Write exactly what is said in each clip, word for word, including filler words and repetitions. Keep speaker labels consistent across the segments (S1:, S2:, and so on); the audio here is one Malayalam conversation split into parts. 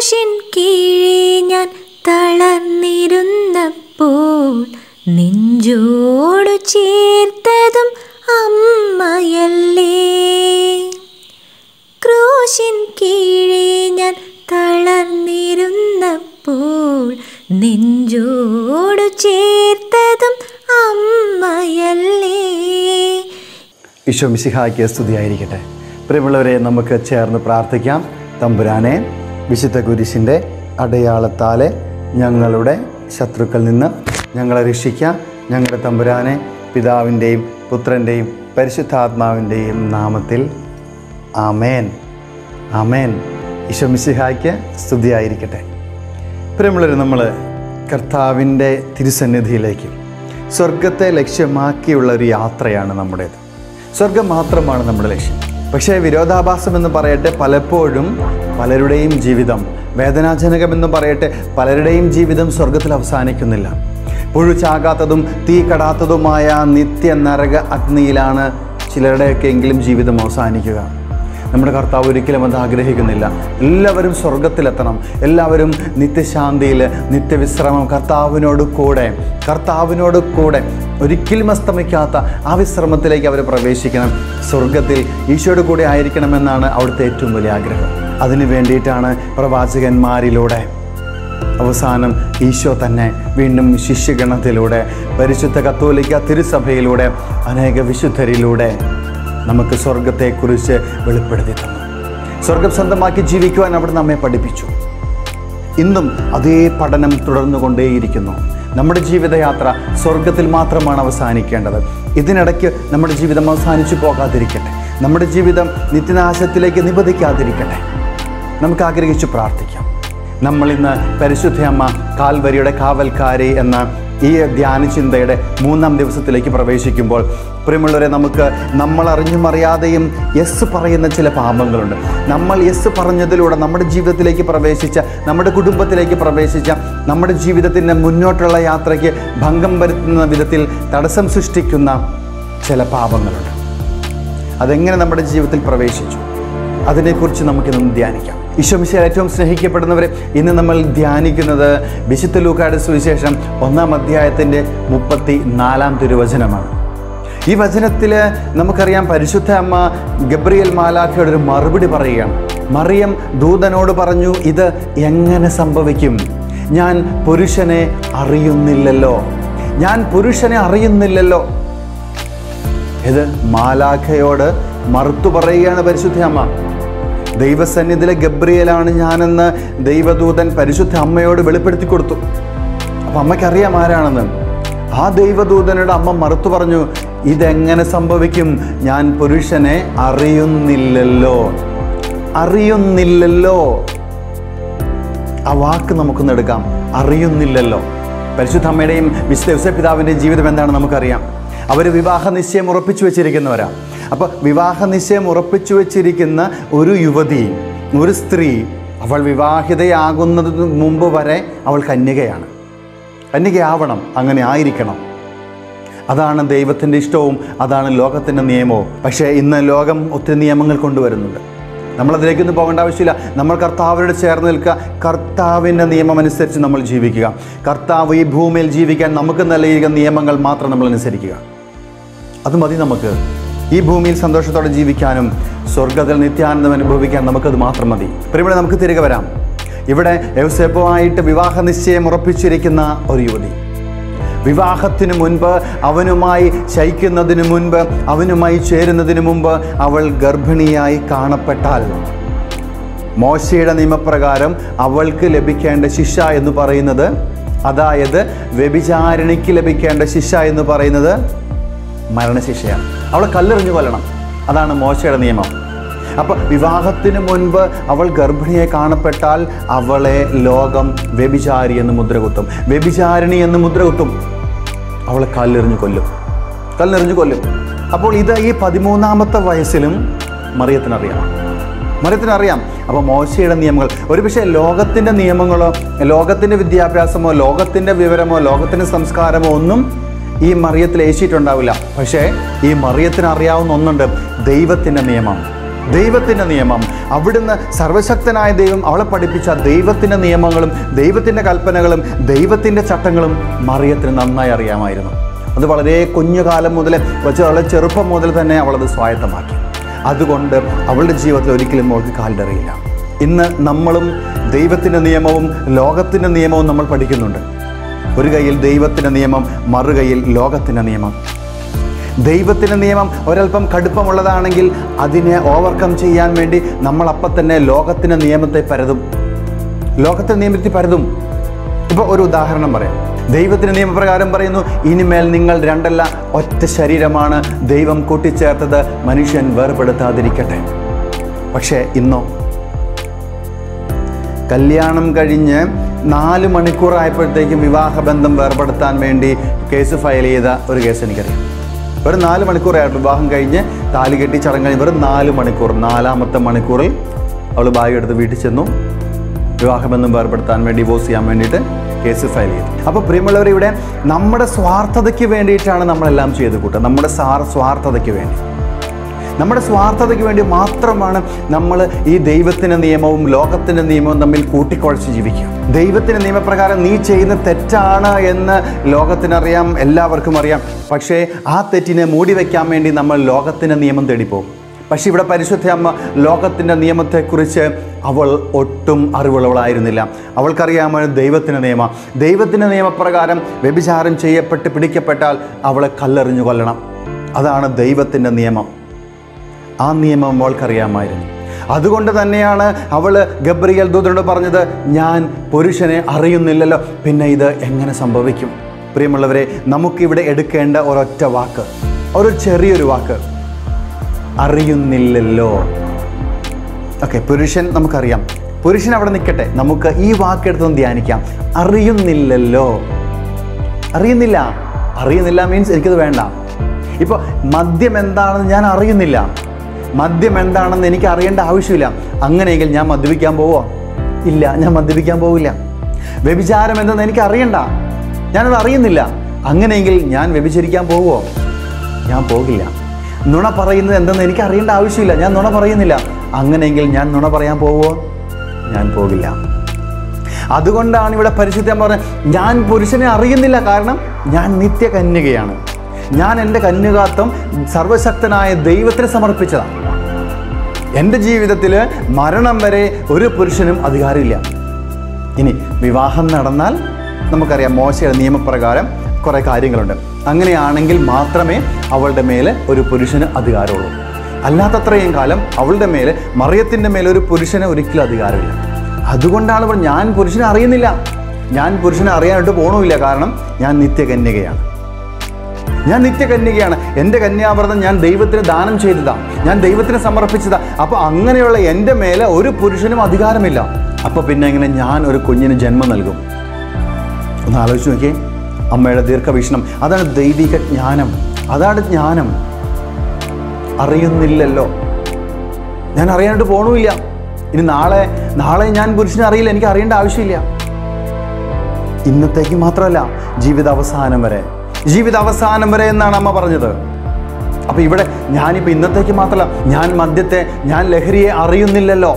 S1: ക്രൂശിൻ കീഴേ ഞാൻ തളർന്നിരുന്നപ്പോൾ നെഞ്ചോടു ചേർത്തതും അമ്മയല്ലേ. ക്രൂശിൻ കീഴേ ഞാൻ തളർന്നിരുന്നപ്പോൾ നെഞ്ചോടു ചേർത്തതും അമ്മയല്ലേ.
S2: ഈശോ മിശിഹായ്ക്ക് സ്തുതിയായിരിക്കട്ടെ. പ്രിയമുള്ളവരെ, നമുക്ക് ചേർന്ന് പ്രാർത്ഥിക്കാം. തമ്പുരാനെ, വിശുദ്ധ കുരിശിൻ്റെ അടയാളത്താലെ ഞങ്ങളുടെ ശത്രുക്കളിൽ നിന്ന് ഞങ്ങളെ രക്ഷിക്കാം. ഞങ്ങളുടെ തമ്പുരാനെ, പിതാവിൻ്റെയും പുത്രൻ്റെയും പരിശുദ്ധാത്മാവിൻ്റെയും നാമത്തിൽ ആമേൻ, ആമേൻ. ഈശോ മിശിഹായ്ക്ക് സ്തുതിയായിരിക്കട്ടെ. പ്രിയമുള്ളവരെ, നമ്മൾ കർത്താവിൻ്റെ തിരുസന്നിധിയിലേക്ക് സ്വർഗത്തെ ലക്ഷ്യമാക്കിയുള്ള ഒരു യാത്രയാണ് നമ്മുടേത്. സ്വർഗം മാത്രമാണ് നമ്മുടെ ലക്ഷ്യം. പക്ഷേ വിരോധാഭാസം എന്ന് പറയട്ടെ, പലപ്പോഴും പലരുടെയും ജീവിതം വേദനാജനകമെന്ന് പറയട്ടെ, പലരുടെയും ജീവിതം സ്വർഗത്തിൽ അവസാനിക്കുന്നില്ല. പുഴു ചാകാത്തതും തീ കടാത്തതുമായ നിത്യ നരക അഗ്നിയിലാണ് ചിലരുടെയൊക്കെ എങ്കിലും ജീവിതം അവസാനിക്കുക. നമ്മുടെ കർത്താവ് ഒരിക്കലും അത് ആഗ്രഹിക്കുന്നില്ല. എല്ലാവരും സ്വർഗത്തിലെത്തണം. എല്ലാവരും നിത്യശാന്തിയിൽ, നിത്യവിശ്രമം കർത്താവിനോട് കൂടെ കർത്താവിനോട് കൂടെ ഒരിക്കലും അസ്തമിക്കാത്ത ആ വിശ്രമത്തിലേക്ക് അവർ പ്രവേശിക്കണം. സ്വർഗത്തിൽ ഈശോയുടെ കൂടെ ആയിരിക്കണമെന്നാണ് അവിടുത്തെ ഏറ്റവും വലിയ ആഗ്രഹം. അതിനു വേണ്ടിയിട്ടാണ് പ്രവാചകന്മാരിലൂടെ അവസാനം ഈശോ തന്നെ വീണ്ടും ശിഷ്യഗണത്തിലൂടെ പരിശുദ്ധ കത്തോലിക്ക തിരുസഭയിലൂടെ അനേക വിശുദ്ധരിലൂടെ നമുക്ക് സ്വർഗത്തെക്കുറിച്ച് വെളിപ്പെടുത്തി തന്നു. സ്വർഗം സ്വന്തമാക്കി ജീവിക്കുവാൻ അവിടെ നമ്മെ പഠിപ്പിച്ചു. ഇന്നും അതേ പഠനം തുടർന്നു കൊണ്ടേയിരിക്കുന്നു. നമ്മുടെ ജീവിതയാത്ര സ്വർഗത്തിൽ മാത്രമാണ് അവസാനിക്കേണ്ടത്. ഇതിനിടയ്ക്ക് നമ്മുടെ ജീവിതം അവസാനിച്ചു പോകാതിരിക്കട്ടെ. നമ്മുടെ ജീവിതം നിത്യനാശത്തിലേക്ക് നിബന്ധിക്കാതിരിക്കട്ടെ. നമുക്ക് ആഗ്രഹിച്ചു പ്രാർത്ഥിക്കാം. നമ്മളിന്ന് പരിശുദ്ധ അമ്മ കാൽവരിയുടെ കാവൽക്കാരി എന്ന ഈ ധ്യാന ചിന്തയുടെ മൂന്നാം ദിവസത്തിലേക്ക് പ്രവേശിക്കുമ്പോൾ, പ്രിയമുള്ളവരെ, നമുക്ക് നമ്മൾ അറിഞ്ഞും അറിയാതെയും യെസ് പറയുന്ന ചില പാപങ്ങളുണ്ട്. നമ്മൾ യെസ് പറഞ്ഞതിലൂടെ നമ്മുടെ ജീവിതത്തിലേക്ക് പ്രവേശിച്ച, നമ്മുടെ കുടുംബത്തിലേക്ക് പ്രവേശിച്ച, നമ്മുടെ ജീവിതത്തിൻ്റെ മുന്നോട്ടുള്ള യാത്രയ്ക്ക് ഭംഗം വരുത്തുന്ന വിധത്തിൽ തടസ്സം സൃഷ്ടിക്കുന്ന ചില പാപങ്ങളുണ്ട്. അതെങ്ങനെ നമ്മുടെ ജീവിതത്തിൽ പ്രവേശിച്ചു, അതിനെക്കുറിച്ച് നമുക്കിന്ന് ധ്യാനിക്കാം. ഈശോ മിശിഹായിൽ ഏറ്റവും സ്നേഹിക്കപ്പെടുന്നവരെ, ഇന്ന് നമ്മൾ ധ്യാനിക്കുന്നത് വിശുദ്ധ ലൂക്കായുടെ സുവിശേഷം ഒന്നാം അധ്യായത്തിൻ്റെ മുപ്പത്തി നാലാം തിരുവചനമാണ്. ഈ വചനത്തിൽ നമുക്കറിയാം, പരിശുദ്ധ അമ്മ ഗബ്രിയേൽ മാലാഖയോട് ഒരു മറുപടി പറയുകയാണ്. മറിയം ദൂതനോട് പറഞ്ഞു, ഇത് എങ്ങനെ സംഭവിക്കും? ഞാൻ പുരുഷനെ അറിയുന്നില്ലല്ലോ ഞാൻ പുരുഷനെ അറിയുന്നില്ലല്ലോ ഇത് മാലാഖയോട് മറുത്തു പറയുകയാണ് പരിശുദ്ധ അമ്മ. ദൈവസന്നിധിയിലെ ഗബ്രിയേലാണ് ഞാനെന്ന് ദൈവദൂതൻ പരിശുദ്ധ അമ്മയോട് വെളിപ്പെടുത്തി കൊടുത്തു. അപ്പം അമ്മയ്ക്കറിയാം ആരാണെന്ന്. ആ ദൈവദൂതനോട് അമ്മ മറുത്തു പറഞ്ഞു, ഇതെങ്ങനെ സംഭവിക്കും? ഞാൻ പുരുഷനെ അറിയുന്നില്ലല്ലോ അറിയുന്നില്ലല്ലോ ആ വാക്ക് നമുക്കൊന്ന് എടുക്കാം. അറിയുന്നില്ലല്ലോ. പരിശുദ്ധ അമ്മയുടെയും വിശുദ്ധ യോസേപ്പ് പിതാവിൻ്റെയും ജീവിതം എന്താണെന്ന് നമുക്കറിയാം. അവർ വിവാഹ നിശ്ചയം ഉറപ്പിച്ചു വെച്ചിരിക്കുന്നവരാണ്. അപ്പോൾ വിവാഹ നിശ്ചയം ഉറപ്പിച്ചു വെച്ചിരിക്കുന്ന ഒരു യുവതി, ഒരു സ്ത്രീ, അവൾ വിവാഹിതയാകുന്നതിന് മുമ്പ് വരെ അവൾ കന്യകയാണ്. കന്യകയാവണം, അങ്ങനെ ആയിരിക്കണം. അതാണ് ദൈവത്തിൻ്റെ ഇഷ്ടവും, അതാണ് ലോകത്തിൻ്റെ നിയമവും. പക്ഷേ ഇന്ന് ലോകം ഒത്തിരി നിയമങ്ങൾ കൊണ്ടുവരുന്നുണ്ട്. നമ്മളതിലേക്കൊന്നും പോകേണ്ട ആവശ്യമില്ല. നമ്മൾ കർത്താവിനോട് ചേർന്ന് നിൽക്കുക. കർത്താവിൻ്റെ നിയമം അനുസരിച്ച് നമ്മൾ ജീവിക്കുക. കർത്താവ് ഈ ഭൂമിയിൽ ജീവിക്കാൻ നമുക്ക് നൽകിയിരിക്കുന്ന നിയമങ്ങൾ മാത്രം നമ്മൾ അനുസരിക്കുക. അത് മതി നമുക്ക്. ഈ ഭൂമിയിൽ സന്തോഷത്തോടെ ജീവിക്കാനും സ്വർഗ്ഗത്തിൽ നിത്യാനന്ദം അനുഭവിക്കാൻ നമുക്കത് മാത്രം മതി. പ്രിയമുള്ളവരെ, നമുക്ക് തിരികെ വരാം. ഇവിടെ യോസേപ്പുമായിട്ട് വിവാഹ നിശ്ചയം ഉറപ്പിച്ചിരിക്കുന്ന ഒരു യുവതി, വിവാഹത്തിന് മുൻപ്, അവനുമായി ശയിക്കുന്നതിന് മുൻപ്, അവനുമായി ചേരുന്നതിന് മുമ്പ് അവൾ ഗർഭിണിയായി കാണപ്പെട്ടാൽ മോശയുടെ നിയമപ്രകാരം അവൾക്ക് ലഭിക്കേണ്ട ശിക്ഷ എന്ന് പറയുന്നത്, അതായത് വ്യഭിചാരിണിക്ക് ലഭിക്കേണ്ട ശിക്ഷ എന്ന് പറയുന്നത് മരണശിക്ഷയാണ്. അവളെ കല്ലെറിഞ്ഞു കൊല്ലണം. അതാണ് മോശയുടെ നിയമം. അപ്പോൾ വിവാഹത്തിന് മുൻപ് അവൾ ഗർഭിണിയെ കാണപ്പെട്ടാൽ അവളെ ലോകം വ്യഭിചാരി എന്ന് മുദ്രകുത്തും, വ്യഭിചാരിണി എന്ന് മുദ്രകുത്തും. അവളെ കല്ലെറിഞ്ഞു കൊല്ലും കല്ലെറിഞ്ഞു കൊല്ലും അപ്പോൾ ഇത് ഈ പതിമൂന്നാമത്തെ വയസ്സിലും മറിയത്തിനറിയാം മറിയത്തിനറിയാം അപ്പോൾ മോശയുടെ നിയമങ്ങൾ, ഒരുപക്ഷെ ലോകത്തിൻ്റെ നിയമങ്ങളോ ലോകത്തിൻ്റെ വിദ്യാഭ്യാസമോ ലോകത്തിൻ്റെ വിവരമോ ലോകത്തിൻ്റെ സംസ്കാരമോ ഒന്നും ഈ മറിയത്തിൽ ഏശിയിട്ടുണ്ടാവില്ല. പക്ഷേ ഈ മറിയത്തിന് അറിയാവുന്ന ഒന്നുണ്ട്, ദൈവത്തിൻ്റെ നിയമം. ദൈവത്തിൻ്റെ നിയമം, അവിടുന്ന് സർവശക്തനായ ദൈവം അവളെ പഠിപ്പിച്ച ദൈവത്തിൻ്റെ നിയമങ്ങളും ദൈവത്തിൻ്റെ കൽപ്പനകളും ദൈവത്തിൻ്റെ ചട്ടങ്ങളും മറിയത്തിന് നന്നായി അറിയാമായിരുന്നു. അത് വളരെ കുഞ്ഞുകാലം മുതൽ വെച്ച് വളരെ ചെറുപ്പം മുതൽ തന്നെ അവളത് സ്വായത്തമാക്കി. അതുകൊണ്ട് അവളുടെ ജീവിതത്തിൽ ഒരിക്കലും അവൾക്ക് കാലിടറിയില്ല. ഇന്ന് നമ്മളും ദൈവത്തിൻ്റെ നിയമവും ലോകത്തിൻ്റെ നിയമവും നമ്മൾ പഠിക്കുന്നുണ്ട്. ഒരു കയ്യിൽ ദൈവത്തിൻ്റെ നിയമം, മറുകൈയിൽ ലോകത്തിൻ്റെ നിയമം. ദൈവത്തിൻ്റെ നിയമം ഒരൽപ്പം കടുപ്പമുള്ളതാണെങ്കിൽ അതിനെ ഓവർകം ചെയ്യാൻ വേണ്ടി നമ്മളപ്പം തന്നെ ലോകത്തിൻ്റെ നിയമത്തെ പരതും ലോകത്തിൻ്റെ നിയമത്തിൽ പരതും ഇപ്പോൾ ഒരു ഉദാഹരണം പറയാം. ദൈവത്തിൻ്റെ നിയമപ്രകാരം പറയുന്നു, ഇനിമേൽ നിങ്ങൾ രണ്ടല്ല ഒറ്റ ശരീരമാണ്, ദൈവം കൂട്ടിച്ചേർത്തത് മനുഷ്യൻ വേർപെടുത്താതിരിക്കട്ടെ. പക്ഷേ ഇന്നോ കല്യാണം കഴിഞ്ഞ് നാല് മണിക്കൂറായപ്പോഴത്തേക്കും വിവാഹബന്ധം വേർപെടുത്താൻ വേണ്ടി കേസ് ഫയൽ ചെയ്ത ഒരു കേസ് എനിക്കറിയാം. വെറും നാല് മണിക്കൂറായിട്ട് വിവാഹം കഴിഞ്ഞ് താലി കെട്ടി ചടങ്ങ് കഴിഞ്ഞ് വെറും നാല് മണിക്കൂർ നാലാമത്തെ മണിക്കൂറിൽ അവൾ ബാഗ് എടുത്ത് വീട്ടിൽ ചെന്നു. വിവാഹബന്ധം വേർപെടുത്താൻ വേണ്ടി ഡിവോഴ്സ് ചെയ്യാൻ വേണ്ടിയിട്ട് കേസ് ഫയൽ ചെയ്തു. അപ്പോൾ പ്രിയമുള്ളവർ, ഇവിടെ നമ്മുടെ സ്വാർത്ഥതയ്ക്ക് വേണ്ടിയിട്ടാണ് നമ്മളെല്ലാം ചെയ്ത് കൂട്ടുക. നമ്മുടെ സാർ സ്വാർത്ഥതയ്ക്ക് വേണ്ടി നമ്മുടെ സ്വാർത്ഥതയ്ക്ക് വേണ്ടി മാത്രമാണ് നമ്മൾ ഈ ദൈവത്തിൻ്റെ നിയമവും ലോകത്തിൻ്റെ നിയമവും തമ്മിൽ കൂട്ടിക്കുഴച്ച് ജീവിക്കുക. ദൈവത്തിൻ്റെ നിയമപ്രകാരം നീ ചെയ്യുന്ന തെറ്റാണ് എന്ന് ലോകത്തിനറിയാം, എല്ലാവർക്കും അറിയാം. പക്ഷേ ആ തെറ്റിനെ മൂടി വയ്ക്കാൻ വേണ്ടി നമ്മൾ ലോകത്തിൻ്റെ നിയമം തേടിപ്പോകും. പക്ഷെ ഇവിടെ പരിശുദ്ധ അമ്മ ലോകത്തിൻ്റെ നിയമത്തെക്കുറിച്ച് അവൾ ഒട്ടും അറിവുള്ളവളായിരുന്നില്ല. അവൾക്കറിയാമായിരുന്നു ദൈവത്തിൻ്റെ നിയമം. ദൈവത്തിൻ്റെ നിയമപ്രകാരം വ്യഭിചാരം ചെയ്യപ്പെട്ട് പിടിക്കപ്പെട്ടാൽ അവളെ കല്ലെറിഞ്ഞു കൊല്ലണം. അതാണ് ദൈവത്തിൻ്റെ നിയമം. ആ നിയമം അവൾക്കറിയാമായിരുന്നു. അതുകൊണ്ട് തന്നെയാണ് അവൾ ഗബ്രിയേൽ ദൂതനോട് പറഞ്ഞത്, ഞാൻ പുരുഷനെ അറിയുന്നില്ലല്ലോ, പിന്നെ ഇത് എങ്ങനെ സംഭവിക്കും? പ്രിയമുള്ളവരെ, നമുക്കിവിടെ എടുക്കേണ്ട ഒരൊറ്റ വാക്ക്, ഒരു ചെറിയൊരു വാക്ക്, അറിയുന്നില്ലല്ലോ. ഓക്കെ, പുരുഷൻ നമുക്കറിയാം, പുരുഷൻ അവിടെ നിൽക്കട്ടെ, നമുക്ക് ഈ വാക്കെടുത്തൊന്ന് ധ്യാനിക്കാം. അറിയുന്നില്ലല്ലോ. അറിയുന്നില്ല അറിയുന്നില്ല മീൻസ് എനിക്കത് വേണ്ട. ഇപ്പോൾ മദ്യം എന്താണെന്ന് ഞാൻ അറിയുന്നില്ല, മദ്യം എന്താണെന്ന് എനിക്ക് അറിയേണ്ട ആവശ്യമില്ല. അങ്ങനെയെങ്കിൽ ഞാൻ മദ്യപിക്കാൻ പോവോ? ഇല്ല, ഞാൻ മദ്യപിക്കാൻ പോവില്ല. വ്യഭിചാരം എന്തെന്ന് എനിക്ക് അറിയണ്ട, ഞാനത് അറിയുന്നില്ല. അങ്ങനെയെങ്കിൽ ഞാൻ വ്യഭിചരിക്കാൻ പോവോ? ഞാൻ പോകില്ല. നുണ പറയുന്നത് എന്തെന്ന് എനിക്ക് അറിയേണ്ട ആവശ്യമില്ല, ഞാൻ നുണ പറയുന്നില്ല. അങ്ങനെയെങ്കിൽ ഞാൻ നുണ പറയാൻ പോവോ? ഞാൻ പോകില്ല. അതുകൊണ്ടാണ് ഇവിടെ പരിശുദ്ധം പറഞ്ഞത്, ഞാൻ പുരുഷനെ അറിയുന്നില്ല, കാരണം ഞാൻ നിത്യകന്യകയാണ്. ഞാൻ എൻ്റെ കന്യകാത്വം സർവശക്തനായ ദൈവത്തിന് സമർപ്പിച്ചതാണ്. എൻ്റെ ജീവിതത്തിൽ മരണം വരെ ഒരു പുരുഷനും അധികാരമില്ല. ഇനി വിവാഹം നടന്നാൽ നമുക്കറിയാം മോശയുടെ നിയമപ്രകാരം കുറേ കാര്യങ്ങളുണ്ട്. അങ്ങനെയാണെങ്കിൽ മാത്രമേ അവളുടെ മേലെ ഒരു പുരുഷന് അധികാരമുള്ളൂ. അല്ലാത്തത്രയും കാലം അവളുടെ മേലെ, മറിയത്തിൻ്റെ മേലെ ഒരു പുരുഷന് ഒരിക്കലും അധികാരമില്ല. അതുകൊണ്ടാണ് ഇപ്പോൾ ഞാൻ പുരുഷനെ അറിയുന്നില്ല, ഞാൻ പുരുഷനെ അറിയാനായിട്ട് പോകണമില്ല, കാരണം ഞാൻ നിത്യകന്യകയാണ്. ഞാൻ നിത്യകന്യകയാണ്. എൻ്റെ കന്യാവ്രതം ഞാൻ ദൈവത്തിന് ദാനം ചെയ്തതാണ്, ഞാൻ ദൈവത്തിന് സമർപ്പിച്ചതാണ്. അപ്പോൾ അങ്ങനെയുള്ള എൻ്റെ മേലെ ഒരു പുരുഷനും അധികാരമില്ല. അപ്പോൾ പിന്നെ എങ്ങനെ ഞാൻ ഒരു കുഞ്ഞിന് ജന്മം നൽകും? ഒന്ന് ആലോചിച്ച് നോക്കിയേ. അമ്മയുടെ ദീർഘവീക്ഷണം, അതാണ് ദൈവിക ജ്ഞാനം, അതാണ് ജ്ഞാനം. അറിയുന്നില്ലല്ലോ, ഞാൻ അറിയാനായിട്ട് പോകണമില്ല. ഇനി നാളെ നാളെ ഞാൻ പുരുഷനെ അറിയില്ല, എനിക്ക് അറിയേണ്ട ആവശ്യമില്ല. ഇന്നത്തേക്ക് മാത്രമല്ല, ജീവിതാവസാനം വരെ, ജീവിതാവസാനം വരെ എന്നാണ് അമ്മ പറഞ്ഞത്. അപ്പോൾ ഇവിടെ ഞാനിപ്പോൾ ഇന്നത്തേക്ക് മാത്രമല്ല, ഞാൻ മദ്യത്തെ, ഞാൻ ലഹരിയെ അറിയുന്നില്ലല്ലോ.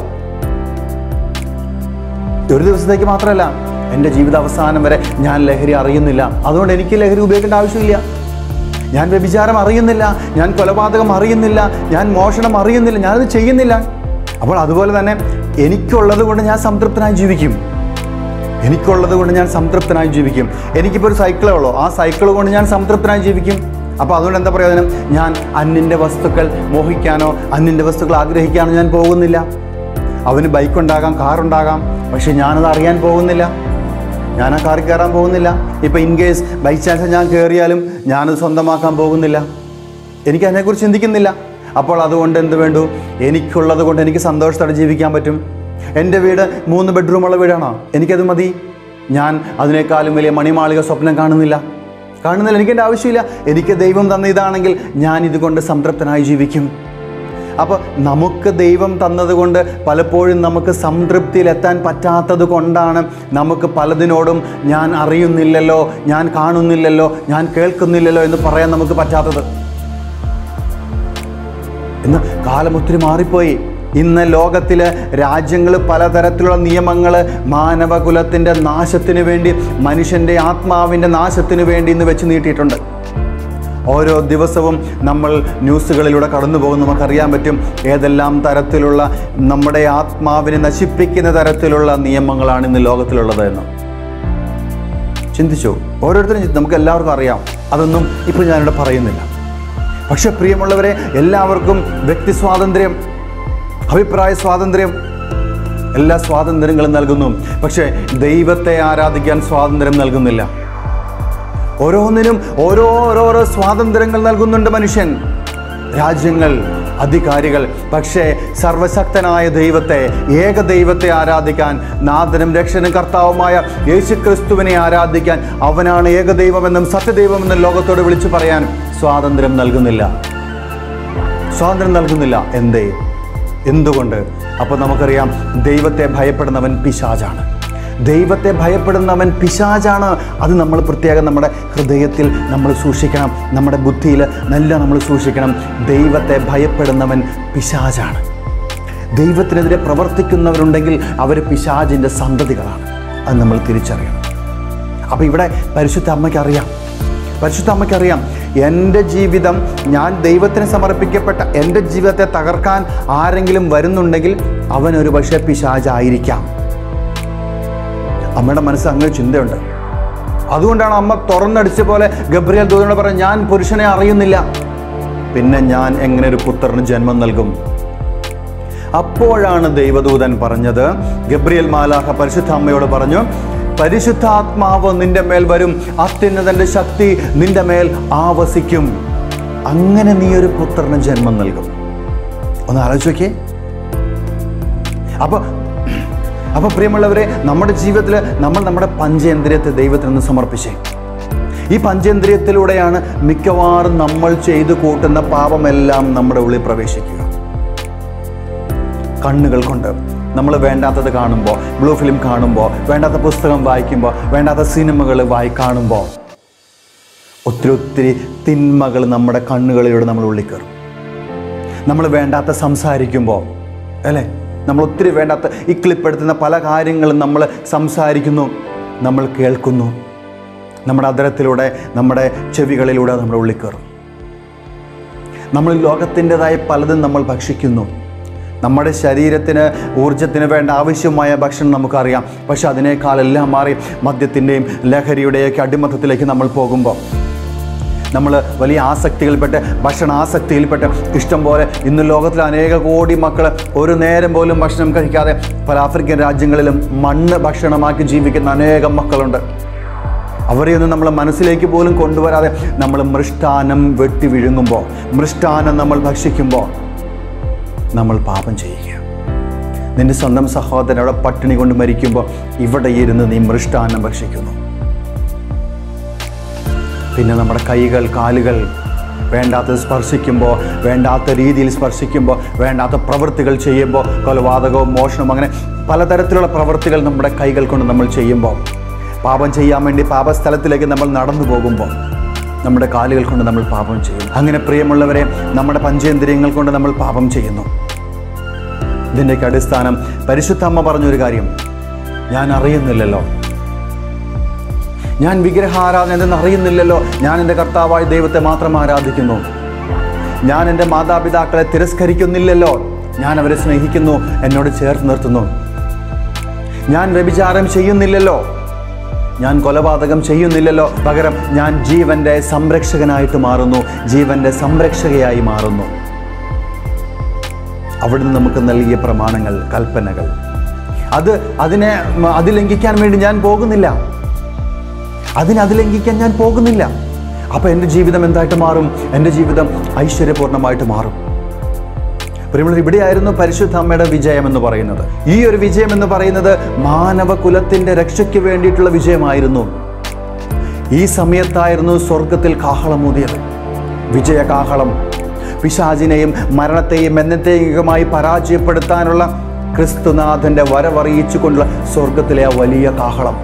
S2: ഒരു ദിവസത്തേക്ക് മാത്രമല്ല, എൻ്റെ ജീവിതാവസാനം വരെ ഞാൻ ലഹരി അറിയുന്നില്ല. അതുകൊണ്ട് എനിക്ക് ലഹരി ഉപയോഗിക്കേണ്ട ആവശ്യമില്ല. ഞാൻ വ്യഭിചാരം അറിയുന്നില്ല, ഞാൻ കൊലപാതകം അറിയുന്നില്ല, ഞാൻ മോഷണം അറിയുന്നില്ല, ഞാനത് ചെയ്യുന്നില്ല. അപ്പോൾ അതുപോലെ തന്നെ എനിക്കുള്ളത് കൊണ്ട് ഞാൻ സംതൃപ്തനായി ജീവിക്കും. എനിക്കുള്ളത് കൊണ്ട് ഞാൻ സംതൃപ്തനായി ജീവിക്കും. എനിക്കിപ്പോൾ ഒരു സൈക്കിളേ ഉള്ളൂ, ആ സൈക്കിൾ കൊണ്ട് ഞാൻ സംതൃപ്തനായി ജീവിക്കും. അപ്പോൾ അതുകൊണ്ട് എന്താ പ്രയോജനം? ഞാൻ അന്യൻ്റെ വസ്തുക്കൾ മോഹിക്കാനോ അന്യൻ്റെ വസ്തുക്കൾ ആഗ്രഹിക്കാനോ ഞാൻ പോകുന്നില്ല. അവന് ബൈക്കുണ്ടാകാം, കാറുണ്ടാകാം, പക്ഷെ ഞാനത് അറിയാൻ പോകുന്നില്ല, ഞാൻ ആ കാറിൽ കയറാൻ പോകുന്നില്ല. ഇപ്പോൾ ഇൻ കേസ് ബൈ ചാൻസ് ഞാൻ കയറിയാലും ഞാനത് സ്വന്തമാക്കാൻ പോകുന്നില്ല, എനിക്ക് അതിനെക്കുറിച്ച് ചിന്തിക്കുന്നില്ല. അപ്പോൾ അതുകൊണ്ട് എന്ത് വേണ്ടു? എനിക്കുള്ളത് കൊണ്ട് എനിക്ക് സന്തോഷത്തോടെ ജീവിക്കാൻ പറ്റും. എൻ്റെ വീട് മൂന്ന് ബെഡ്റൂമുള്ള വീടാണോ? എനിക്കത് മതി. ഞാൻ അതിനേക്കാളും വലിയ മണിമാളിക സ്വപ്നം കാണുന്നില്ല കാണുന്നില്ല എനിക്കെൻ്റെ ആവശ്യമില്ല. എനിക്ക് ദൈവം തന്ന ഇതാണെങ്കിൽ ഞാൻ ഇതുകൊണ്ട് സംതൃപ്തനായി ജീവിക്കും. അപ്പോൾ നമുക്ക് ദൈവം തന്നതുകൊണ്ട് പലപ്പോഴും നമുക്ക് സംതൃപ്തിയിലെത്താൻ പറ്റാത്തത് കൊണ്ടാണ് നമുക്ക് പലതിനോടും ഞാൻ അറിയുന്നില്ലല്ലോ, ഞാൻ കാണുന്നില്ലല്ലോ, ഞാൻ കേൾക്കുന്നില്ലല്ലോ എന്ന് പറയാൻ നമുക്ക് പറ്റാത്തത്. ഇന്ന് കാലം ഒത്തിരി മാറിപ്പോയി. ഇന്ന് ലോകത്തിലെ രാജ്യങ്ങൾ പലതരത്തിലുള്ള നിയമങ്ങൾ മാനവകുലത്തിൻ്റെ നാശത്തിന് വേണ്ടി, മനുഷ്യൻ്റെ ആത്മാവിൻ്റെ നാശത്തിന് വേണ്ടി ഇന്ന് വെച്ച് നീട്ടിയിട്ടുണ്ട്. ഓരോ ദിവസവും നമ്മൾ ന്യൂസുകളിലൂടെ കടന്നു പോകും, നമുക്കറിയാൻ പറ്റും ഏതെല്ലാം തരത്തിലുള്ള നമ്മുടെ ആത്മാവിനെ നശിപ്പിക്കുന്ന തരത്തിലുള്ള നിയമങ്ങളാണ് ഇന്ന് ലോകത്തിലുള്ളത് എന്ന്. ചിന്തിച്ചു, ഓരോരുത്തരും നമുക്ക് എല്ലാവർക്കും അറിയാം. അതൊന്നും ഇപ്പോൾ ഞാനിവിടെ പറയുന്നില്ല. പക്ഷെ പ്രിയമുള്ളവരെ, എല്ലാവർക്കും വ്യക്തി സ്വാതന്ത്ര്യം, അഭിപ്രായ സ്വാതന്ത്ര്യം, എല്ലാ സ്വാതന്ത്ര്യങ്ങളും നൽകുന്നു. പക്ഷേ ദൈവത്തെ ആരാധിക്കാൻ സ്വാതന്ത്ര്യം നൽകുന്നില്ല. ഓരോന്നിനും ഓരോ ഓരോരോ സ്വാതന്ത്ര്യങ്ങൾ നൽകുന്നുണ്ട് മനുഷ്യൻ, രാജ്യങ്ങൾ, അധികാരികൾ. പക്ഷേ സർവശക്തനായ ദൈവത്തെ, ഏക ദൈവത്തെ ആരാധിക്കാൻ, നാഥനും രക്ഷകനും കർത്താവുമായ യേശുക്രിസ്തുവിനെ ആരാധിക്കാൻ, അവനാണ് ഏകദൈവമെന്നും സത്യദൈവമെന്നും ലോകത്തോട് വിളിച്ചു പറയാൻ സ്വാതന്ത്ര്യം നൽകുന്നില്ല. സ്വാതന്ത്ര്യം നൽകുന്നില്ല. എന്തേ? എന്തുകൊണ്ട്? അപ്പോൾ നമുക്കറിയാം, ദൈവത്തെ ഭയപ്പെടുന്നവൻ പിശാചാണ്. ദൈവത്തെ ഭയപ്പെടുന്നവൻ പിശാചാണ്. അത് നമ്മൾ പ്രത്യേകം നമ്മുടെ ഹൃദയത്തിൽ നമ്മൾ സൂക്ഷിക്കണം, നമ്മുടെ ബുദ്ധിയിൽ നല്ല നമ്മൾ സൂക്ഷിക്കണം. ദൈവത്തെ ഭയപ്പെടുന്നവൻ പിശാചാണ്. ദൈവത്തിനെതിരെ പ്രവർത്തിക്കുന്നവരുണ്ടെങ്കിൽ അവർ പിശാചിൻ്റെ സന്തതികളാണ്. അത് നമ്മൾ തിരിച്ചറിയണം. അപ്പോൾ ഇവിടെ പരിശുദ്ധ അമ്മയ്ക്കറിയാം, പരിശുദ്ധ അമ്മയ്ക്കറിയാം എൻ്റെ ജീവിതം, ഞാൻ ദൈവത്തിന് സമർപ്പിക്കപ്പെട്ട എൻ്റെ ജീവിതത്തെ തകർക്കാൻ ആരെങ്കിലും വരുന്നുണ്ടെങ്കിൽ അവനൊരു പക്ഷേ പിശാചായിരിക്കാം. അമ്മയുടെ മനസ്സിൽ അങ്ങനെ ചിന്തയുണ്ട്. അതുകൊണ്ടാണ് അമ്മ തുറന്നടിച്ച പോലെ ഗബ്രിയേൽ ദൂതനോട് പറഞ്ഞു, ഞാൻ പുരുഷനെ അറിയുന്നില്ല, പിന്നെ ഞാൻ എങ്ങനെ ഒരു പുത്രന് ജന്മം നൽകും? അപ്പോഴാണ് ദൈവദൂതൻ പറഞ്ഞത്, ഗബ്രിയേൽ മാലാഖ പരിശുദ്ധ അമ്മയോട് പറഞ്ഞു, പരിശുദ്ധാത്മാവ് നിന്റെ മേൽ വരും, അത്യുന്നതന്റെ ശക്തി നിന്റെ മേൽ ആവസിക്കും, അങ്ങനെ നീ ഒരു പുത്രന് ജന്മം നൽകും. ഒന്ന് ആലോചിച്ച് നോക്കിയേ. അപ്പൊ അപ്പൊ പ്രിയമുള്ളവരെ, നമ്മുടെ ജീവിതത്തിൽ നമ്മൾ നമ്മുടെ പഞ്ചേന്ദ്രിയത്തെ ദൈവത്തിന് സമർപ്പിച്ചേ. ഈ പഞ്ചേന്ദ്രിയത്തിലൂടെയാണ് മിക്കവാറും നമ്മൾ ചെയ്തു കൂട്ടുന്ന പാപമെല്ലാം നമ്മുടെ ഉള്ളിൽ പ്രവേശിക്കുക. കണ്ണുകൾ കൊണ്ട് നമ്മൾ വേണ്ടാത്തത് കാണുമ്പോൾ, ബ്ലൂ ഫിലിം കാണുമ്പോൾ, വേണ്ടാത്ത പുസ്തകം വായിക്കുമ്പോൾ, വേണ്ടാത്ത സിനിമകൾ വായി കാണുമ്പോൾ ഒത്തിരി ഒത്തിരി തിന്മകൾ നമ്മുടെ കണ്ണുകളിലൂടെ നമ്മൾ ഉള്ളിൽ കയറും. നമ്മൾ വേണ്ടാത്ത സംസാരിക്കുമ്പോൾ, അല്ലേ, നമ്മൾ ഒത്തിരി വേണ്ടാത്ത ഈ ക്ലിപ്പെടുത്തുന്ന പല കാര്യങ്ങളും നമ്മൾ സംസാരിക്കുന്നു, നമ്മൾ കേൾക്കുന്നു. നമ്മുടെ അധരത്തിലൂടെ, നമ്മുടെ ചെവികളിലൂടെ നമ്മുടെ ഉള്ളിൽ കയറും. നമ്മൾ ലോകത്തിൻ്റെതായ പലതും നമ്മൾ ഭക്ഷിക്കുന്നു. നമ്മുടെ ശരീരത്തിന് ഊർജത്തിന് വേണ്ട ആവശ്യമായ ഭക്ഷണം നമുക്കറിയാം. പക്ഷെ അതിനേക്കാളെല്ലാം മാറി മദ്യത്തിൻ്റെയും ലഹരിയുടെയൊക്കെ അടിമത്തത്തിലേക്ക് നമ്മൾ പോകുമ്പോൾ, നമ്മൾ വലിയ ആസക്തിയിൽപ്പെട്ട്, ഭക്ഷണ ആസക്തിയിൽപ്പെട്ട് ഇഷ്ടം പോലെ ഇന്ന് ലോകത്തിൽ അനേക കോടി മക്കൾ ഒരു നേരം പോലും ഭക്ഷണം കഴിക്കാതെ പല ആഫ്രിക്കൻ രാജ്യങ്ങളിലും മണ്ണ് ഭക്ഷണമാക്കി ജീവിക്കുന്ന അനേകം മക്കളുണ്ട്. അവരെയൊന്നും നമ്മൾ മനസ്സിലേക്ക് പോലും കൊണ്ടുവരാതെ നമ്മൾ മൃഷ്ടാനം വെട്ടി വിഴുങ്ങുമ്പോൾ, മൃഷ്ടാനം നമ്മൾ ഭക്ഷിക്കുമ്പോൾ നമ്മൾ പാപം ചെയ്യുക. നിന്റെ സ്വന്തം സഹോദരൻ അവിടെ പട്ടിണി കൊണ്ട് മരിക്കുമ്പോൾ ഇവിടെ ഇരുന്ന് നീ മൃഷ്ടാനം ഭക്ഷിക്കുന്നു. പിന്നെ നമ്മുടെ കൈകൾ, കാലുകൾ വേണ്ടാത്തത് സ്പർശിക്കുമ്പോൾ, വേണ്ടാത്ത രീതിയിൽ സ്പർശിക്കുമ്പോൾ, വേണ്ടാത്ത പ്രവൃത്തികൾ ചെയ്യുമ്പോൾ, കൊലപാതകവും മോഷണവും അങ്ങനെ പലതരത്തിലുള്ള പ്രവൃത്തികൾ നമ്മുടെ കൈകൾ കൊണ്ട് നമ്മൾ ചെയ്യുമ്പോൾ, പാപം ചെയ്യാൻ വേണ്ടി പാപസ്ഥലത്തിലേക്ക് നമ്മൾ നടന്നു പോകുമ്പോൾ നമ്മുടെ കാലുകൾ കൊണ്ട് നമ്മൾ പാപം ചെയ്യും. അങ്ങനെ പ്രിയമുള്ളവരെ, നമ്മുടെ പഞ്ചേന്ദ്രിയങ്ങൾ കൊണ്ട് നമ്മൾ പാപം ചെയ്യുന്നു. ഇതിൻ്റെയൊക്കെ അടിസ്ഥാനം പരിശുദ്ധ അമ്മ പറഞ്ഞൊരു കാര്യം, ഞാൻ അറിയുന്നില്ലല്ലോ, ഞാൻ വിഗ്രഹാരാധന എന്തെന്ന് അറിയുന്നില്ലല്ലോ, ഞാൻ എൻ്റെ കർത്താവായ ദൈവത്തെ മാത്രം ആരാധിക്കുന്നു, ഞാൻ എൻ്റെ മാതാപിതാക്കളെ തിരസ്കരിക്കുന്നില്ലല്ലോ, ഞാൻ അവരെ സ്നേഹിക്കുന്നു, എന്നോട് ചേർത്ത് നിർത്തുന്നു, ഞാൻ വ്യഭിചാരം ചെയ്യുന്നില്ലല്ലോ, ഞാൻ കൊലപാതകം ചെയ്യുന്നില്ലല്ലോ, പകരം ഞാൻ ജീവൻ്റെ സംരക്ഷകനായിട്ട് മാറുന്നു, ജീവൻ്റെ സംരക്ഷകയായി മാറുന്നു. അവിടുന്ന് നമുക്ക് നൽകിയ പ്രമാണങ്ങൾ, കൽപ്പനകൾ, അത് അതിനെ അതിലംഘിക്കാൻ വേണ്ടി ഞാൻ പോകുന്നില്ല, അതിനെ അതിലംഘിക്കാൻ ഞാൻ പോകുന്നില്ല. അപ്പോൾ എൻ്റെ ജീവിതം എന്തായിട്ട് മാറും? എൻ്റെ ജീവിതം ഐശ്വര്യപൂർണ്ണമായിട്ട് മാറും. പ്രിയമുള്ളവർ, ഇവിടെയായിരുന്നു പരിശുദ്ധ അമ്മയുടെ വിജയം എന്ന് പറയുന്നത്. ഈ ഒരു വിജയം എന്ന് പറയുന്നത് മാനവകുലത്തിൻ്റെ രക്ഷയ്ക്ക് വേണ്ടിയിട്ടുള്ള വിജയമായിരുന്നു. ഈ സമയത്തായിരുന്നു സ്വർഗത്തിൽ കാഹളമൂതിയത്, വിജയകാഹളം. പിശാചിനെയും മരണത്തെയും എന്നത്തേക്കുമായി പരാജയപ്പെടുത്താനുള്ള ക്രിസ്തുനാഥൻ്റെ വരവറിയിച്ചു കൊണ്ടുള്ള സ്വർഗത്തിലെ ആ വലിയ കാഹളം.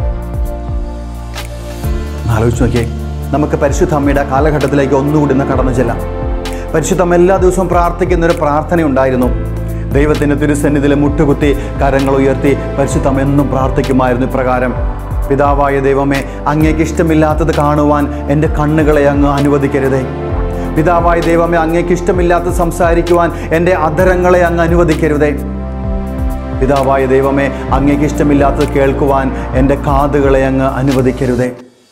S2: ആലോചിച്ച് നോക്കിയേ, നമുക്ക് പരിശുദ്ധ അമ്മയുടെ കാലഘട്ടത്തിലേക്ക് ഒന്നുകൂടി ഇന്ന് കടന്നു ചെല്ലാം. പരിശുദ്ധം എല്ലാ ദിവസവും പ്രാർത്ഥിക്കുന്ന ഒരു പ്രാർത്ഥന ഉണ്ടായിരുന്നു. ദൈവത്തിൻ്റെ തിരുസന്നിധിയിൽ മുട്ടുകുത്തി കരങ്ങൾ ഉയർത്തി പരിശുദ്ധം എന്നും പ്രാർത്ഥിക്കുമായിരുന്നു ഇപ്രകാരം: പിതാവായ ദൈവമേ, അങ്ങേക്ക് ഇഷ്ടമില്ലാത്തത് കാണുവാൻ എൻ്റെ കണ്ണുകളെ അങ്ങ് അനുവദിക്കരുതേ. പിതാവായ ദൈവമേ, അങ്ങേക്ക് ഇഷ്ടമില്ലാത്തത് സംസാരിക്കുവാൻ എൻ്റെ അധരങ്ങളെ അങ്ങ് അനുവദിക്കരുതേ. പിതാവായ ദൈവമേ, അങ്ങേക്ക് ഇഷ്ടമില്ലാത്തത് കേൾക്കുവാൻ എൻ്റെ കാതുകളെ അങ്ങ് അനുവദിക്കരുതേ.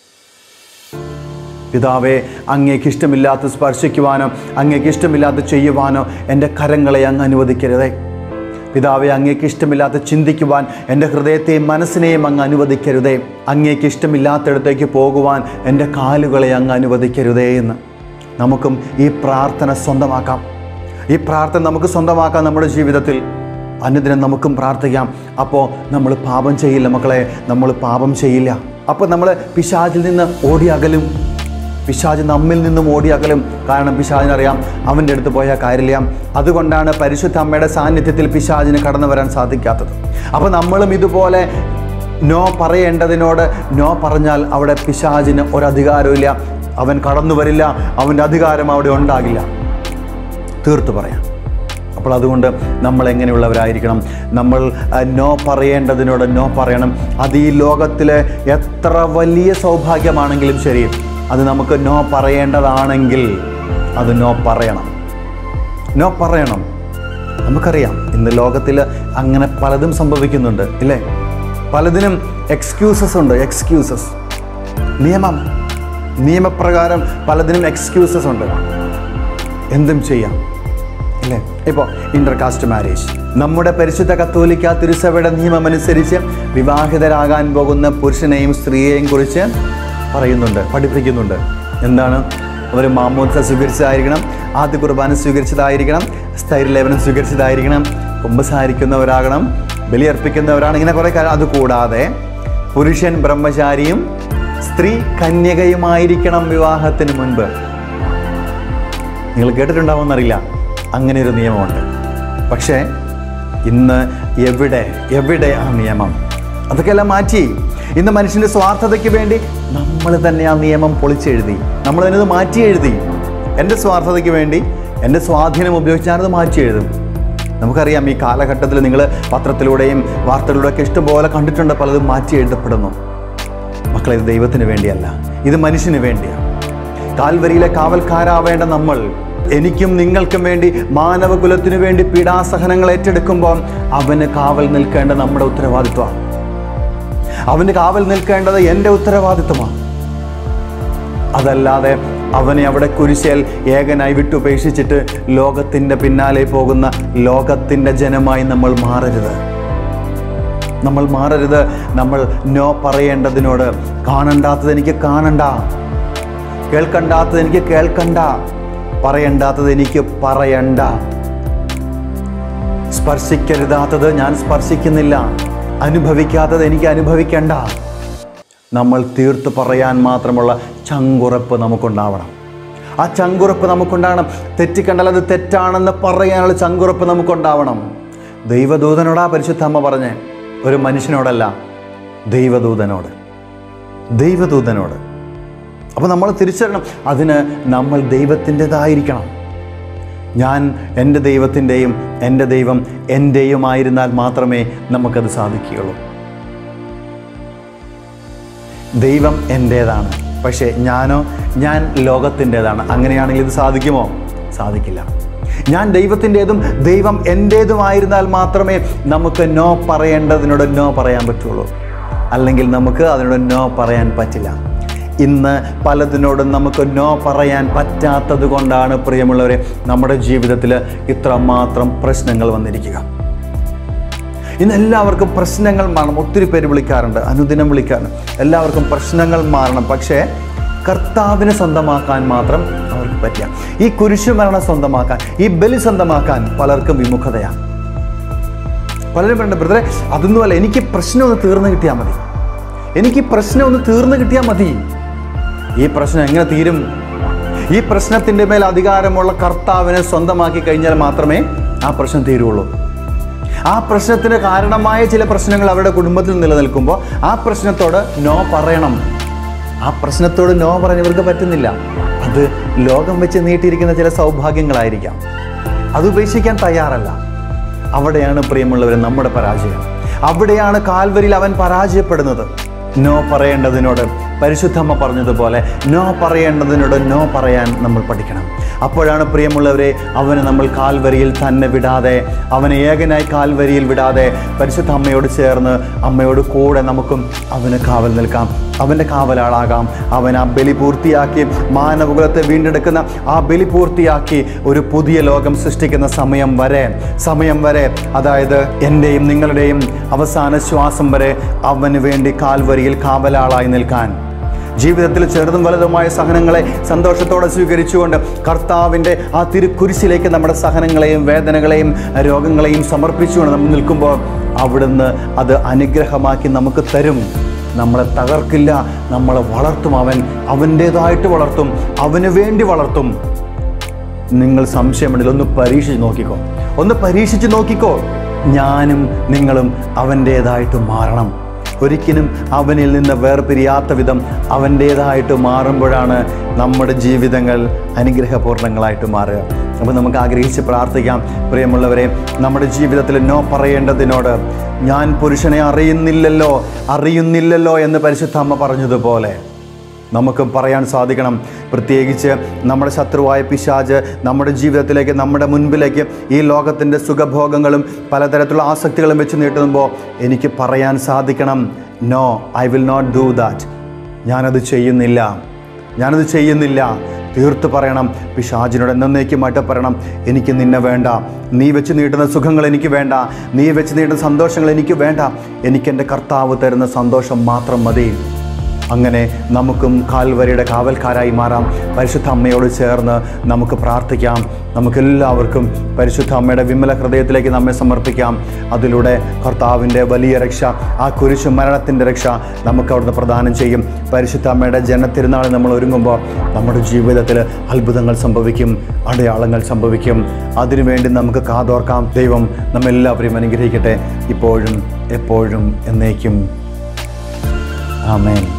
S2: പിതാവേ, അങ്ങേക്ക് ഇഷ്ടമില്ലാത്ത സ്പർശിക്കുവാനോ അങ്ങേക്ക് ഇഷ്ടമില്ലാത്ത ചെയ്യുവാനോ എൻ്റെ കരങ്ങളെ അങ്ങ് അനുവദിക്കരുതേ. പിതാവേ, അങ്ങേക്ക് ഇഷ്ടമില്ലാത്ത ചിന്തിക്കുവാൻ എൻ്റെ ഹൃദയത്തെയും മനസ്സിനെയും അങ്ങ് അനുവദിക്കരുതേ. അങ്ങേക്ക് ഇഷ്ടമില്ലാത്തയിടത്തേക്ക് പോകുവാൻ എൻ്റെ കാലുകളെ അങ്ങ് അനുവദിക്കരുതേ എന്ന് നമുക്കും ഈ പ്രാർത്ഥന സ്വന്തമാക്കാം. ഈ പ്രാർത്ഥന നമുക്ക് സ്വന്തമാക്കാം നമ്മുടെ ജീവിതത്തിൽ. അനുദിനം നമുക്കും പ്രാർത്ഥിക്കാം. അപ്പോൾ നമ്മൾ പാപം ചെയ്യില്ല മക്കളെ, നമ്മൾ പാപം ചെയ്യില്ല. അപ്പോൾ നമ്മൾ പിശാചിൽ നിന്ന് ഓടിയകലും. പിശാച് നമ്മിൽ നിന്നും ഓടിയകലും. കാരണം പിശാചിനറിയാം അവൻ്റെ അടുത്ത് പോയാൽ കാര്യമില്ല. അതുകൊണ്ടാണ് പരിശുദ്ധ അമ്മയുടെ സാന്നിധ്യത്തിൽ പിശാചിന് കടന്നു വരാൻ സാധിക്കാത്തത്. അപ്പോൾ നമ്മളും ഇതുപോലെ നോ പറയേണ്ടതിനോട് നോ പറഞ്ഞാൽ അവിടെ പിശാചിന് ഒരധികാരമില്ല. അവൻ കടന്നു വരില്ല. അവൻ്റെ അധികാരം അവിടെ ഉണ്ടാകില്ല. തീർത്തു പറയാം. അപ്പോൾ അതുകൊണ്ട് നമ്മൾ എങ്ങനെയുള്ളവരായിരിക്കണം? നമ്മൾ നോ പറയേണ്ടതിനോട് നോ പറയണം. അത് ഈ ലോകത്തിലെ എത്ര വലിയ സൗഭാഗ്യമാണെങ്കിലും ശരി, അത് നമുക്ക് നോ പറയേണ്ടതാണെങ്കിൽ അത് നോ പറയണം. നോ പറയണം. നമുക്കറിയാം ഇന്ന് ലോകത്തിൽ അങ്ങനെ പലതും സംഭവിക്കുന്നുണ്ട് ഇല്ലേ? പലതിനും എക്സ്ക്യൂസസ് ഉണ്ട്. എക്സ്ക്യൂസസ് നിയമം നിയമപ്രകാരം പലതിനും എക്സ്ക്യൂസസ് ഉണ്ട്. എന്തും ചെയ്യാം അല്ലേ? ഇപ്പോൾ ഇൻ്റർകാസ്റ്റ് മാരേജ്, നമ്മുടെ പരിശുദ്ധ കത്തോലിക്ക തിരുസഭയുടെ നിയമമനുസരിച്ച് വിവാഹിതരാകാൻ പോകുന്ന പുരുഷനെയും സ്ത്രീയെയും കുറിച്ച് പറയുന്നുണ്ട്, പഠിപ്പിക്കുന്നുണ്ട്. എന്താണ്? അവർ മാമോദിസ സ്വീകരിച്ചതായിരിക്കണം, ആദ്യ കുർബാന സ്വീകരിച്ചതായിരിക്കണം, സ്ഥൈര്യലേപനം സ്വീകരിച്ചതായിരിക്കണം, കുമ്പസാരിക്കുന്നവരാകണം, ബലിയർപ്പിക്കുന്നവരാണ്, ഇങ്ങനെ കുറേ കാര്യം. അതുകൂടാതെ പുരുഷൻ ബ്രഹ്മചാരിയും സ്ത്രീ കന്യകയുമായിരിക്കണം വിവാഹത്തിന് മുൻപ്. നിങ്ങൾ കേട്ടിട്ടുണ്ടാവുമെന്നറിയില്ല, അങ്ങനെ ഒരു നിയമമുണ്ട്. പക്ഷേ ഇന്ന് എവിടെ എവിടെ ആ നിയമം? അതൊക്കെ എല്ലാം മാറ്റി. ഇന്ന് മനുഷ്യൻ്റെ സ്വാർത്ഥതയ്ക്ക് വേണ്ടി നമ്മൾ തന്നെ ആ നിയമം പൊളിച്ചെഴുതി. നമ്മൾ തന്നെ അത് മാറ്റി എഴുതി. എൻ്റെ സ്വാർത്ഥതയ്ക്ക് വേണ്ടി എൻ്റെ സ്വാധീനം ഉപയോഗിച്ച് ഞാനത് മാറ്റി എഴുതും. നമുക്കറിയാം ഈ കാലഘട്ടത്തിൽ നിങ്ങൾ പത്രത്തിലൂടെയും വാർത്തകളിലൂടെയൊക്കെ ഇഷ്ടംപോലെ കണ്ടിട്ടുണ്ട്, പലതും മാറ്റി എഴുതപ്പെടുന്നു. മക്കളെ, ഇത് ദൈവത്തിന് വേണ്ടിയല്ല, ഇത് മനുഷ്യന് വേണ്ടിയാണ്. കാൽവരിയിലെ കാവൽക്കാരാവേണ്ട നമ്മൾ എനിക്കും നിങ്ങൾക്കും വേണ്ടി മാനവകുലത്തിനു വേണ്ടി പീഡാസഹനങ്ങൾ ഏറ്റെടുക്കുമ്പോൾ അവന് കാവൽ നിൽക്കേണ്ട നമ്മുടെ ഉത്തരവാദിത്വമാണ്. അവന് കാവൽ നിൽക്കേണ്ടത് എൻ്റെ ഉത്തരവാദിത്വമാണ്. അതല്ലാതെ അവനെ അവിടെ കുരിശേൽ ഏകനായി വിട്ടുപേക്ഷിച്ചിട്ട് ലോകത്തിൻ്റെ പിന്നാലെ പോകുന്ന ലോകത്തിൻ്റെ ജനമായി നമ്മൾ മാറരുത്. നമ്മൾ മാറരുത്. നമ്മൾ നോ പറയേണ്ടതിനോട് കാണണ്ടാത്തത് എനിക്ക് കാണണ്ട, കേൾക്കണ്ടാത്തത് എനിക്ക് കേൾക്കണ്ട, പറയണ്ടാത്തത് എനിക്ക് പറയണ്ട, സ്പർശിക്കരുതാത്തത് ഞാൻ സ്പർശിക്കുന്നില്ല, അനുഭവിക്കാത്തത് എനിക്ക് അനുഭവിക്കണ്ട. നമ്മൾ തീർത്ത് പറയാൻ മാത്രമുള്ള ചങ്കുറപ്പ് നമുക്കുണ്ടാവണം. ആ ചങ്കുറപ്പ് നമുക്കുണ്ടാവണം. തെറ്റിക്കണ്ടാൽ അത് തെറ്റാണെന്ന് പറയാനുള്ള ചങ്കുറപ്പ് നമുക്കുണ്ടാവണം. ദൈവദൂതനോടാ പരിശുദ്ധ അമ്മ പറഞ്ഞേ, ഒരു മനുഷ്യനോടല്ല, ദൈവദൂതനോട്. ദൈവദൂതനോട്. അപ്പോൾ നമ്മൾ തിരിച്ചറിയണം, അതിന് നമ്മൾ ദൈവത്തിൻ്റെതായിരിക്കണം. ഞാൻ എൻ്റെ ദൈവത്തിൻ്റെയും എൻ്റെ ദൈവം എൻ്റെയുമായിരുന്നാൽ മാത്രമേ നമുക്കത് സാധിക്കുകയുള്ളൂ. ദൈവം എൻ്റേതാണ്, പക്ഷേ ഞാനോ ഞാൻ ലോകത്തിൻ്റേതാണ്. അങ്ങനെയാണെങ്കിൽ ഇത് സാധിക്കുമോ? സാധിക്കില്ല. ഞാൻ ദൈവത്തിൻ്റേതും ദൈവം എൻ്റേതുമായിരുന്നാൽ മാത്രമേ നമുക്ക് നോ പറയേണ്ടതിനോട് നോ പറയാൻ പറ്റുള്ളൂ. അല്ലെങ്കിൽ നമുക്ക് അതിനോട് നോ പറയാൻ പറ്റില്ല. ഇന്ന് പലതിനോടും നമുക്ക് നോ പറയാൻ പറ്റാത്തത് കൊണ്ടാണ് പ്രിയമുള്ളവരെ നമ്മുടെ ജീവിതത്തിൽ ഇത്രമാത്രം പ്രശ്നങ്ങൾ വന്നിരിക്കുക. ഇന്ന് എല്ലാവർക്കും പ്രശ്നങ്ങൾ മാറണം. ഒത്തിരി പേര് വിളിക്കാറുണ്ട്, അനുദിനം വിളിക്കാറുണ്ട്. എല്ലാവർക്കും പ്രശ്നങ്ങൾ മാറണം, പക്ഷേ കർത്താവിനെ സ്വന്തമാക്കാൻ മാത്രം അവർക്ക് പറ്റില്ല. ഈ കുരിശുമരണം സ്വന്തമാക്കാൻ, ഈ ബലി സ്വന്തമാക്കാൻ പലർക്കും വിമുഖതയാണ്. പലരും പറയുന്നത്, ബ്രദറെ അതൊന്നുമല്ല, എനിക്ക് പ്രശ്നം ഒന്ന് തീർന്നു കിട്ടിയാൽ മതി, എനിക്ക് പ്രശ്നം ഒന്ന് തീർന്നു കിട്ടിയാൽ മതി. ഈ പ്രശ്നം എങ്ങനെ തീരും? ഈ പ്രശ്നത്തിൻ്റെ മേൽ അധികാരമുള്ള കർത്താവിനെ സ്വന്തമാക്കി കഴിഞ്ഞാൽ മാത്രമേ ആ പ്രശ്നം തീരുള്ളൂ. ആ പ്രശ്നത്തിന് കാരണമായ ചില പ്രശ്നങ്ങൾ അവരുടെ കുടുംബത്തിൽ നിലനിൽക്കുമ്പോൾ ആ പ്രശ്നത്തോട് നോ പറയണം. ആ പ്രശ്നത്തോട് നോ പറയാൻ ഇവർക്ക് പറ്റുന്നില്ല. അത് ലോകം വെച്ച് നീട്ടിയിരിക്കുന്ന ചില സൗഭാഗ്യങ്ങളായിരിക്കാം. അത് ഉപേക്ഷിക്കാൻ തയ്യാറല്ല. അവിടെയാണ് പ്രിയമുള്ളവർ നമ്മുടെ പരാജയം. അവിടെയാണ് കാൽവരിയിൽ അവൻ പരാജയപ്പെടുന്നത്. നോ പറയേണ്ടതിനോട് പരിശുദ്ധമ്മ പറഞ്ഞതുപോലെ നോ പറയേണ്ടതിനോട് നോ പറയാൻ നമ്മൾ പഠിക്കണം. അപ്പോഴാണ് പ്രിയമുള്ളവരെ അവനെ നമ്മൾ കാൽവരിയിൽ തന്നെ വിടാതെ, അവനെ ഏകനായി കാൽവരിയിൽ വിടാതെ പരിശുദ്ധ അമ്മയോട് ചേർന്ന് അമ്മയോട് കൂടെ നമുക്കും അവന് കാവൽ നിൽക്കാം, അവൻ്റെ കാവലാളാകാം. അവൻ ആ ബലി പൂർത്തിയാക്കി, മാനവകുലത്തെ വീണ്ടെടുക്കുന്ന ആ ബലി പൂർത്തിയാക്കി ഒരു പുതിയ ലോകം സൃഷ്ടിക്കുന്ന സമയം വരെ സമയം വരെ അതായത് എൻ്റെയും നിങ്ങളുടെയും അവസാന ശ്വാസം വരെ അവന് വേണ്ടി കാൽവരിയിൽ കാവലാളായി നിൽക്കാൻ, ജീവിതത്തിൽ ചെറുതും വലുതുമായ സഹനങ്ങളെ സന്തോഷത്തോടെ സ്വീകരിച്ചുകൊണ്ട് കർത്താവിൻ്റെ ആ തിരുക്കുരിശിലേക്ക് നമ്മുടെ സഹനങ്ങളെയും വേദനകളെയും രോഗങ്ങളെയും സമർപ്പിച്ചുകൊണ്ട് നമ്മൾ നിൽക്കുമ്പോൾ അവിടുന്ന് അത് അനുഗ്രഹമാക്കി നമുക്ക് തരും. നമ്മളെ തകർക്കില്ല, നമ്മളെ വളർത്തും. അവൻ അവൻ്റേതായിട്ട് വളർത്തും, അവന് വേണ്ടി വളർത്തും. നിങ്ങൾ സംശയമുണ്ടെങ്കിൽ ഒന്ന് പരീക്ഷിച്ച് നോക്കിക്കോ, ഒന്ന് പരീക്ഷിച്ച് നോക്കിക്കോ. ഞാനും നിങ്ങളും അവൻ്റേതായിട്ട് മാറണം. ഒരിക്കലും അവനിൽ നിന്ന് വേർപിരിയാത്ത വിധം അവൻ്റേതായിട്ട് മാറുമ്പോഴാണ് നമ്മുടെ ജീവിതങ്ങൾ അനുഗ്രഹപൂർണ്ണങ്ങളായിട്ട് മാറുക. അപ്പോൾ നമുക്ക് ആഗ്രഹിച്ച് പ്രാർത്ഥിക്കാം. പ്രിയമുള്ളവരെ, നമ്മുടെ ജീവിതത്തിൽ നോ പറയേണ്ടതിനോട് ഞാൻ പുരുഷനെ അറിയുന്നില്ലല്ലോ അറിയുന്നില്ലല്ലോ എന്ന് പരിശുദ്ധ അമ്മ പറഞ്ഞതുപോലെ നമുക്കും പറയാൻ സാധിക്കണം. പ്രത്യേകിച്ച് നമ്മുടെ ശത്രുവായ പിശാച് നമ്മുടെ ജീവിതത്തിലേക്ക്, നമ്മുടെ മുൻപിലേക്ക് ഈ ലോകത്തിൻ്റെ സുഖഭോഗങ്ങളും പലതരത്തിലുള്ള ആസക്തികളും വെച്ച് നീട്ടുമ്പോൾ എനിക്ക് പറയാൻ സാധിക്കണം, no, I will not do that. ഞാനത് ചെയ്യുന്നില്ല ഞാനത് ചെയ്യുന്നില്ല തീർത്ത് പറയണം. പിശാചിനോട് എന്നേക്കുമായിട്ട് പറയണം, എനിക്ക് നിന്നെ വേണ്ട, നീ വെച്ച് നീട്ടുന്ന സുഖങ്ങൾ എനിക്ക് വേണ്ട, നീ വെച്ച് നീട്ടുന്ന സന്തോഷങ്ങൾ എനിക്ക് വേണ്ട, എനിക്കെൻ്റെ കർത്താവ് തരുന്ന സന്തോഷം മാത്രം മതി. അങ്ങനെ നമുക്കും കാൽവരിയുടെ കാവൽക്കാരായി മാറാം. പരിശുദ്ധ അമ്മയോട് ചേർന്ന് നമുക്ക് പ്രാർത്ഥിക്കാം. നമുക്കെല്ലാവർക്കും പരിശുദ്ധ അമ്മയുടെ വിമല ഹൃദയത്തിലേക്ക് നമ്മെ സമർപ്പിക്കാം. അതിലൂടെ കർത്താവിൻ്റെ വലിയ രക്ഷ, ആ കുരിശു മരണത്തിൻ്റെ രക്ഷ നമുക്ക് അവിടുന്ന് പ്രദാനം ചെയ്യും. പരിശുദ്ധ അമ്മയുടെ ജനത്തിരുന്നാൾ നമ്മൾ ഒരുങ്ങുമ്പോൾ നമ്മുടെ ജീവിതത്തിൽ അത്ഭുതങ്ങൾ സംഭവിക്കും, അടയാളങ്ങൾ സംഭവിക്കും. അതിനുവേണ്ടി നമുക്ക് കാതോർക്കാം. ദൈവം നമ്മെല്ലാവരെയും അനുഗ്രഹിക്കട്ടെ, ഇപ്പോഴും എപ്പോഴും എന്നേക്കും. ആമേൻ.